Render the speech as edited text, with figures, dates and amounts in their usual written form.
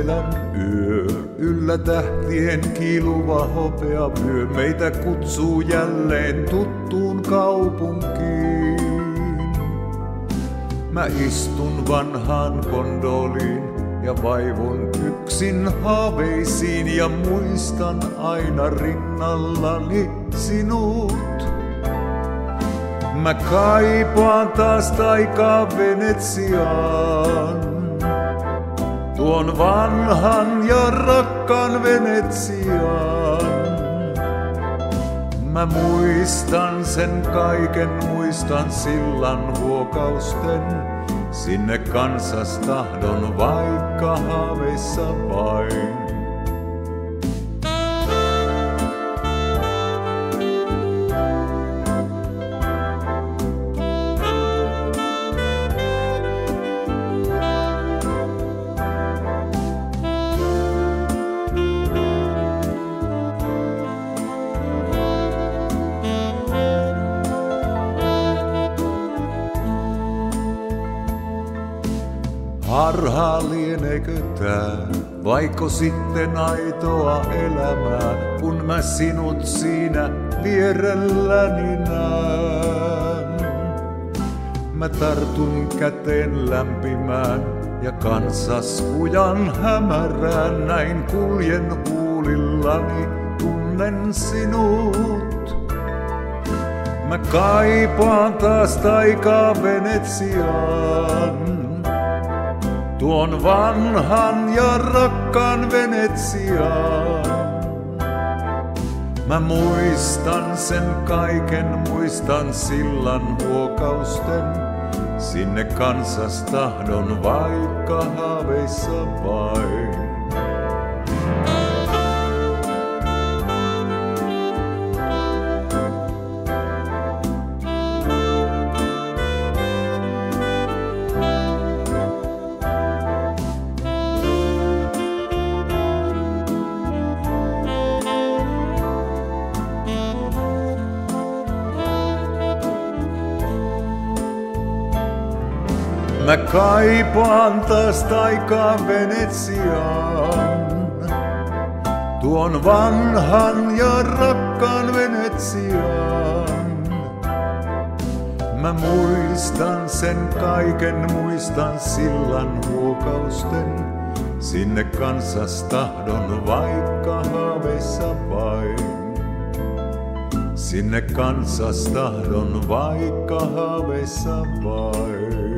etelän yö, yllä tähtien kiiluva hopeavyö, meitä kutsuu jälleen tuttuun kaupunkiin. Mä istun vanhaan kondoliin ja vaivun yksin haaveisiin ja muistan aina rinnallani sinut. Mä kaipaan taas taikaa Venetsiaan, tuon vanhan ja rakkaan Venetsiaan. Mä muistan sen kaiken, muistan sillan huokausten. Sinne kansas tahdon, vaikka haaveissa vain. Harhaa lieneekö tää, vaiko sitten aitoa elämää, kun mä sinut siinä vierelläni näen. Mä tartun käteen lämpimään ja kansaskujan hämärään, näin kuljen huulillani, tunnen sinut. Mä kaipaan taas taikaa Venetsiaan, tuon vanhan ja rakkaan Venetsiaan. Mä muistan sen kaiken, muistan sillan huokausten. Sinne kansas tahdon, vaikka haaveissa vain. Mä kaipaan taas taikaa Venetsiaan, tuon vanhan ja rakkaan Venetsiaan. Mä muistan sen kaiken, muistan sillan huokausten. Sinne kansas tahdon, vaikka haaveissa vain. Sinne kansas tahdon, vaikka haaveissa vain.